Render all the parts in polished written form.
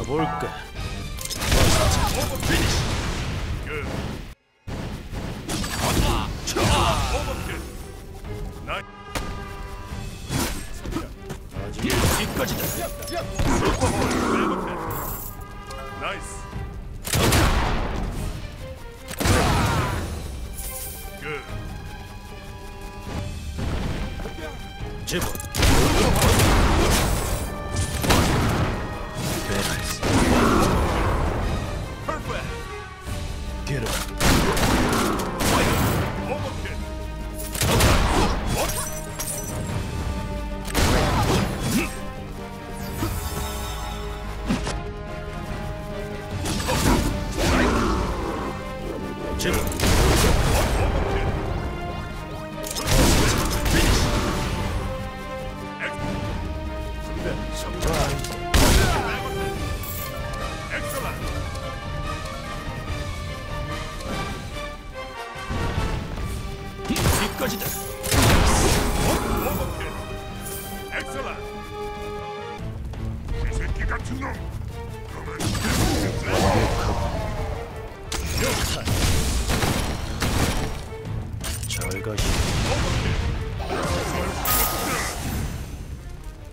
볼까? 아직 여기까지다. 나이스. 제법. 베라이스. Get up. 제법. 여기까지다. 엑셀런트. 이 새끼 같은 놈. 잘 가시.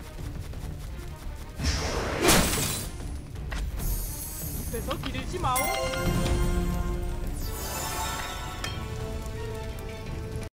그래서 기르지 마오.